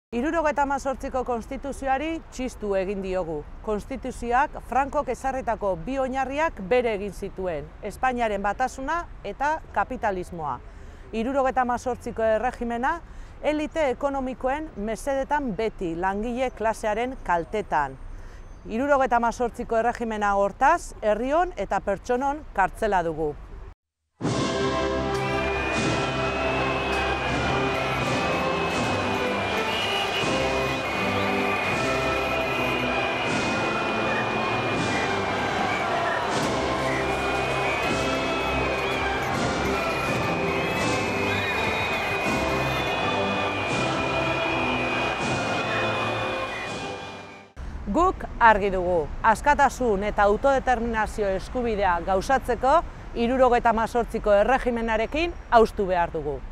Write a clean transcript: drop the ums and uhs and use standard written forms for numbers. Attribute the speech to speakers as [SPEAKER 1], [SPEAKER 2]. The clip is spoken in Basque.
[SPEAKER 1] 1978ko konstituzioari txistu egin diogu. Konstituzioak Frankok ezarritako bi oinarriak bere egin zituen, Espainiaren batasuna eta kapitalismoa. 1978ko erregimena elite ekonomikoen mesedetan beti, langile klasearen kaltetan. 1978ko erregimena hortaz, herrion eta pertsonon kartzela dugu. Guk argi dugu, askatasun eta autodeterminazio eskubidea gauzatzeko 1978ko erregimenarekin haustu behar dugu.